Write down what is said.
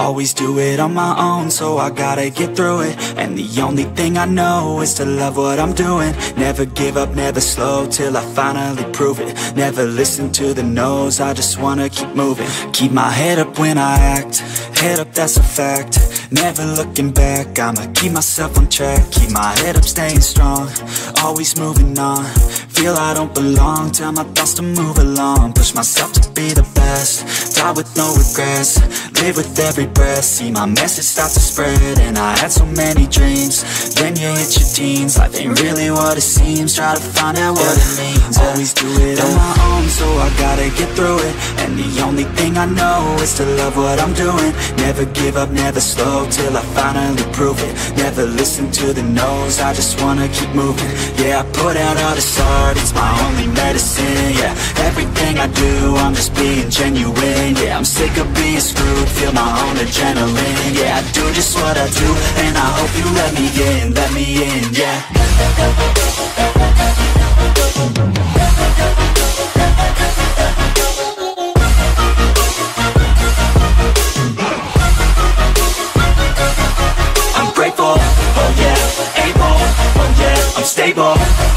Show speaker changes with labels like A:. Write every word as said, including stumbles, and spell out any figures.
A: Always do it on my own, so I gotta get through it. And the only thing I know is to love what I'm doing. Never give up, never slow, till I finally prove it. Never listen to the no's, I just wanna keep moving. Keep my head up when I act, head up, that's a fact. Never looking back, I'ma keep myself on track. Keep my head up, staying strong, always moving on. Feel I don't belong, tell my thoughts to move along. Push myself to be the best, die with no regrets. Live with every breath, see my message start to spread. And I had so many dreams, then you hit your teens. Life ain't really what it seems, try to find out what it means. Always do it on my own, so I gotta get through it. And the only thing I know is to love what I'm doing. Never give up, never slow, till I finally prove it. Never listen to the no's, I just wanna keep moving. Yeah, I put out all this art, it's my only medicine. Yeah, everything I do, I'm just being genuine. Yeah, I'm sick of being screwed, feel my own adrenaline. Yeah, I do just what I do, and I hope you let me in, let me in, yeah. I'm grateful, oh yeah, able, oh yeah, I'm stable.